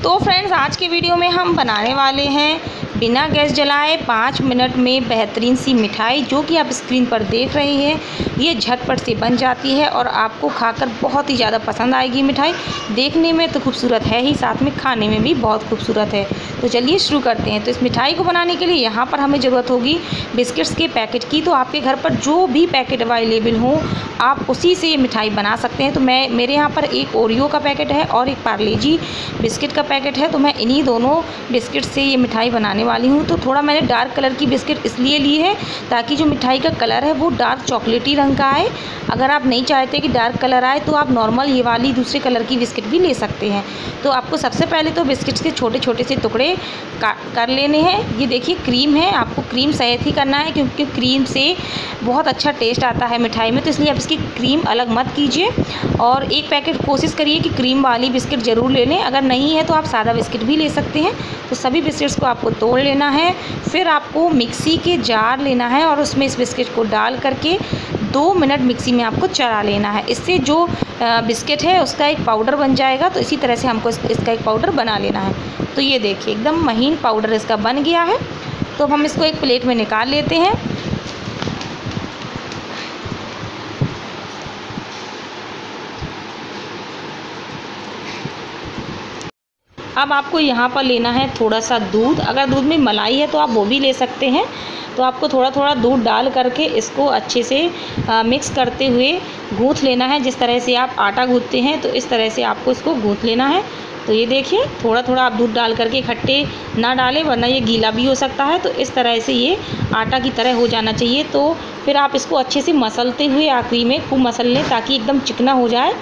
तो फ्रेंड्स, आज के वीडियो में हम बनाने वाले हैं बिना गैस जलाए 5 मिनट में बेहतरीन सी मिठाई, जो कि आप स्क्रीन पर देख रहे हैं। ये झटपट से बन जाती है और आपको खाकर बहुत ही ज़्यादा पसंद आएगी। मिठाई देखने में तो खूबसूरत है ही, साथ में खाने में भी बहुत खूबसूरत है। तो चलिए शुरू करते हैं। तो इस मिठाई को बनाने के लिए यहाँ पर हमें ज़रूरत होगी बिस्किट्स के पैकेट की। तो आपके घर पर जो भी पैकेट अवेलेबल हो आप उसी से ये मिठाई बना सकते हैं। तो मेरे यहाँ पर एक ओरियो का पैकेट है और एक पार्ले जी बिस्किट का पैकेट है। तो मैं इन्हीं दोनों बिस्किट से ये मिठाई बनाने वाली हूँ। तो थोड़ा मैंने डार्क कलर की बिस्किट इसलिए ली है ताकि जो मिठाई का कलर है वो डार्क चॉकलेटी रंग का आए। अगर आप नहीं चाहते कि डार्क कलर आए तो आप नॉर्मल ये वाली दूसरे कलर की बिस्किट भी ले सकते हैं। तो आपको सबसे पहले तो बिस्किट्स के छोटे छोटे से टुकड़े कर लेने हैं। ये देखिए क्रीम है, आपको क्रीम सहित ही करना है क्योंकि क्रीम से बहुत अच्छा टेस्ट आता है मिठाई में। तो इसलिए आप इसकी क्रीम अलग मत कीजिए और एक पैकेट कोशिश करिए कि क्रीम वाली बिस्किट ज़रूर ले लें। अगर नहीं है तो आप सादा बिस्किट भी ले सकते हैं। तो सभी बिस्किट्स को आपको तोड़ लेना है। फिर आपको मिक्सी के जार लेना है और उसमें इस बिस्किट को डाल करके 2 मिनट मिक्सी में आपको चला लेना है। इससे जो बिस्किट है उसका एक पाउडर बन जाएगा। तो इसी तरह से हमको इसका एक पाउडर बना लेना है। तो ये देखिए एकदम महीन पाउडर इसका बन गया है। तो हम इसको एक प्लेट में निकाल लेते हैं। अब आपको यहाँ पर लेना है थोड़ा सा दूध। अगर दूध में मलाई है तो आप वो भी ले सकते हैं। तो आपको थोड़ा थोड़ा दूध डाल करके इसको अच्छे से मिक्स करते हुए गूँथ लेना है। जिस तरह से आप आटा गूँथते हैं तो इस तरह से आपको इसको गूँथ लेना है। तो ये देखिए थोड़ा थोड़ा आप दूध डाल करके इकट्ठे ना डालें वरना ये गीला भी हो सकता है। तो इस तरह से ये आटा की तरह हो जाना चाहिए। तो फिर आप इसको अच्छे से मसलते हुए आखिरी में खूब मसल लें ताकि एकदम चिकना हो जाए।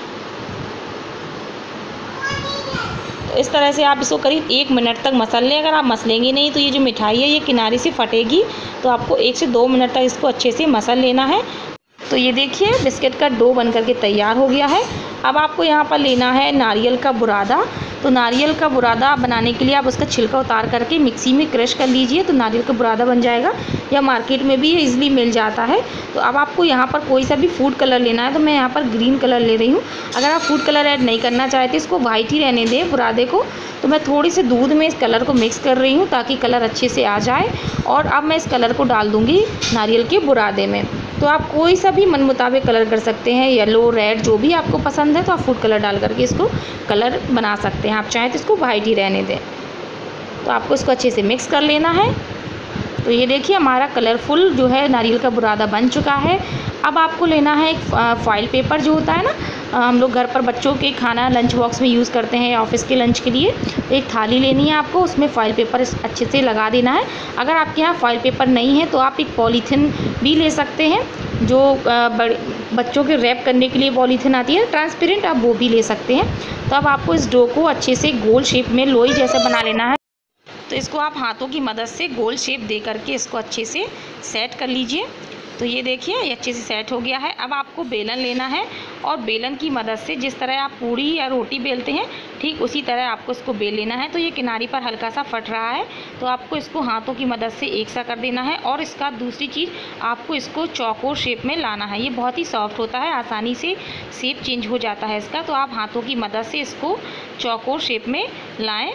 इस तरह से आप इसको करीब 1 मिनट तक मसल लें। अगर आप मसलेंगे नहीं तो ये जो मिठाई है ये किनारे से फटेगी। तो आपको 1 से 2 मिनट तक इसको अच्छे से मसल लेना है। तो ये देखिए बिस्किट का डो बन करके तैयार हो गया है। अब आपको यहाँ पर लेना है नारियल का बुरादा। तो नारियल का बुरादा बनाने के लिए आप उसका छिलका उतार करके मिक्सी में क्रश कर लीजिए। तो नारियल का बुरादा बन जाएगा, या मार्केट में भी इजीली मिल जाता है। तो अब आपको यहाँ पर कोई सा भी फूड कलर लेना है। तो मैं यहाँ पर ग्रीन कलर ले रही हूँ। अगर आप फूड कलर ऐड नहीं करना चाहते, इसको वाइट ही रहने दें बुरादे को। तो मैं थोड़ी सी दूध में इस कलर को मिक्स कर रही हूँ ताकि कलर अच्छे से आ जाए। और अब मैं इस कलर को डाल दूँगी नारियल के बुरादे में। तो आप कोई सा भी मन मुताबिक कलर कर सकते हैं, येलो रेड जो भी आपको पसंद है। तो आप फूड कलर डाल करके इसको कलर बना सकते हैं। आप चाहें तो इसको वाइट ही रहने दें। तो आपको इसको अच्छे से मिक्स कर लेना है। तो ये देखिए हमारा कलरफुल जो है नारियल का बुरादा बन चुका है। अब आपको लेना है एक फॉइल पेपर जो होता है ना, हम लोग घर पर बच्चों के खाना लंच बॉक्स में यूज़ करते हैं, ऑफिस के लंच के लिए। तो एक थाली लेनी है आपको, उसमें फॉइल पेपर अच्छे से लगा देना है। अगर आपके यहाँ फॉइल पेपर नहीं है तो आप एक पॉलीथीन भी ले सकते हैं, जो बच्चों के रैप करने के लिए पॉलीथीन आती है ट्रांसपेरेंट, आप वो भी ले सकते हैं। तो अब आपको इस डो को अच्छे से गोल शेप में लोई जैसा बना लेना है। तो इसको आप हाथों की मदद से गोल शेप दे करके इसको अच्छे से सेट कर लीजिए। तो ये देखिए ये अच्छे से सेट हो गया है। अब आपको बेलन लेना है और बेलन की मदद से जिस तरह आप पूड़ी या रोटी बेलते हैं ठीक उसी तरह आपको इसको बेल लेना है। तो ये किनारी पर हल्का सा फट रहा है तो आपको इसको हाथों की मदद से एक सा कर देना है। और इसका दूसरी चीज़ आपको इसको चौकोर शेप में लाना है। ये बहुत ही सॉफ्ट होता है, आसानी से शेप चेंज हो जाता है इसका। तो आप हाथों की मदद से इसको चौकोर शेप में लाएँ।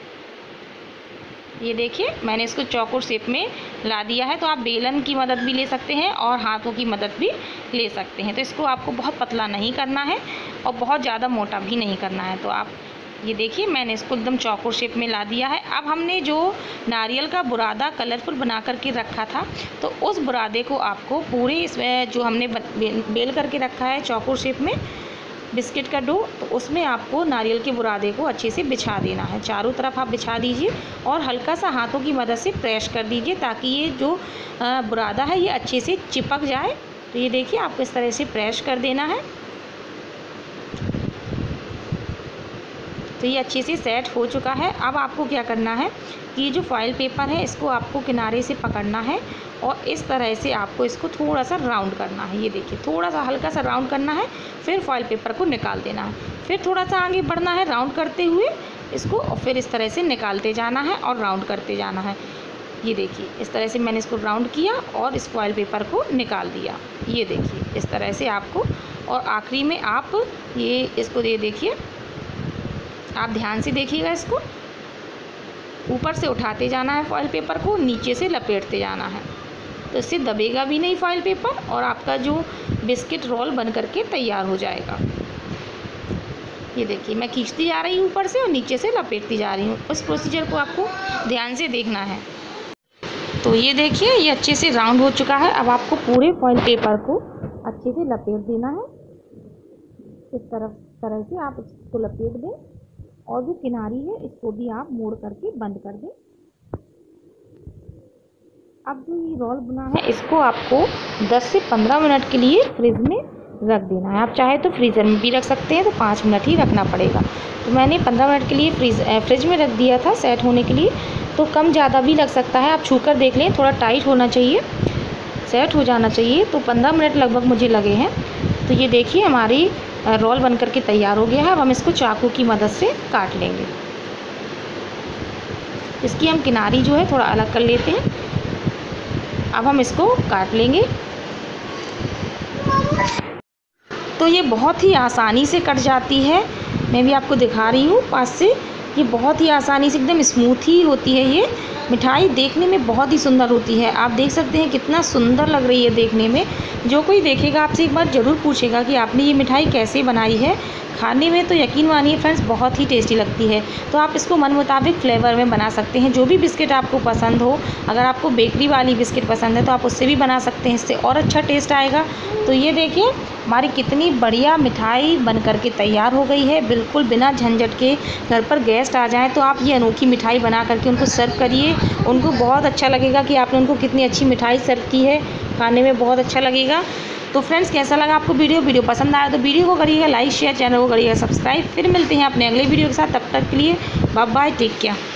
ये देखिए मैंने इसको चौकोर शेप में ला दिया है। तो आप बेलन की मदद भी ले सकते हैं और हाथों की मदद भी ले सकते हैं। तो इसको आपको बहुत पतला नहीं करना है और बहुत ज़्यादा मोटा भी नहीं करना है। तो आप ये देखिए मैंने इसको एकदम चौकोर शेप में ला दिया है। अब हमने जो नारियल का बुरादा कलरफुल बना करके रखा था तो उस बुरादे को आपको पूरे इसमें जो हमने बेल करके रखा है चौकोर शेप में बिस्किट का डो, तो उसमें आपको नारियल के बुरादे को अच्छे से बिछा देना है। चारों तरफ आप बिछा दीजिए और हल्का सा हाथों की मदद से प्रेस कर दीजिए ताकि ये जो बुरादा है ये अच्छे से चिपक जाए। तो ये देखिए आपको इस तरह से प्रेस कर देना है। तो ये अच्छे से सेट हो चुका है। अब आपको क्या करना है कि ये जो फॉइल पेपर है इसको आपको किनारे से पकड़ना है और इस तरह से आपको इसको थोड़ा सा राउंड करना है। ये देखिए थोड़ा सा हल्का सा राउंड करना है, फिर फॉइल पेपर को निकाल देना है। फिर थोड़ा सा आगे बढ़ना है राउंड करते हुए इसको, और फिर इस तरह से निकालते जाना है और राउंड करते जाना है। ये देखिए इस तरह से मैंने इसको राउंड किया और इस फॉइल पेपर को निकाल दिया। ये देखिए इस तरह से आपको, और आखिरी में आप ये इसको ये देखिए आप ध्यान से देखिएगा इसको। ऊपर से उठाते जाना है फॉइल पेपर को, नीचे से लपेटते जाना है, तो इससे दबेगा भी नहीं फॉइल पेपर और आपका जो बिस्किट रोल बन करके तैयार हो जाएगा। ये देखिए मैं खींचती जा रही हूँ ऊपर से और नीचे से लपेटती जा रही हूँ। उस प्रोसीजर को आपको ध्यान से देखना है। तो ये देखिए ये अच्छे से राउंड हो चुका है। अब आपको पूरे फॉइल पेपर को अच्छे से लपेट देना है। इस तरह से आप इसको लपेट दें और जो किनारी है इसको भी आप मोड़ करके बंद कर दें। अब जो ये रोल बना है इसको आपको 10 से 15 मिनट के लिए फ्रिज में रख देना है। आप चाहे तो फ्रीज़र में भी रख सकते हैं, तो 5 मिनट ही रखना पड़ेगा। तो मैंने 15 मिनट के लिए फ्रिज में रख दिया था सेट होने के लिए। तो कम ज़्यादा भी लग सकता है, आप छूकर देख लें, थोड़ा टाइट होना चाहिए, सेट हो जाना चाहिए। तो 15 मिनट लगभग मुझे लगे हैं। तो ये देखिए हमारी रोल बन करके तैयार हो गया है। अब हम इसको चाकू की मदद से काट लेंगे। इसकी हम किनारी जो है थोड़ा अलग कर लेते हैं। अब हम इसको काट लेंगे। तो ये बहुत ही आसानी से कट जाती है। मैं भी आपको दिखा रही हूँ पास से। ये बहुत ही आसानी से एकदम स्मूथ ही होती है। ये मिठाई देखने में बहुत ही सुंदर होती है। आप देख सकते हैं कितना सुंदर लग रही है देखने में। जो कोई देखेगा आपसे एक बार ज़रूर पूछेगा कि आपने ये मिठाई कैसे बनाई है। खाने में तो यकीन मानिए फ्रेंड्स बहुत ही टेस्टी लगती है। तो आप इसको मन मुताबिक फ्लेवर में बना सकते हैं, जो भी बिस्किट आपको पसंद हो। अगर आपको बेकरी वाली बिस्किट पसंद है तो आप उससे भी बना सकते हैं, इससे और अच्छा टेस्ट आएगा। तो ये देखिए हमारी कितनी बढ़िया मिठाई बन करके तैयार हो गई है। बिल्कुल बिना झंझट के घर पर गेस्ट आ जाएँ तो आप ये अनोखी मिठाई बना करके उनको सर्व करिए। उनको बहुत अच्छा लगेगा कि आपने उनको कितनी अच्छी मिठाई सर्व की है, खाने में बहुत अच्छा लगेगा। तो फ्रेंड्स कैसा लगा आपको वीडियो पसंद आया तो वीडियो को करिएगा लाइक शेयर, चैनल को करिएगा सब्सक्राइब। फिर मिलते हैं अपने अगले वीडियो के साथ। तब तक के लिए बाय बाय, टेक केयर।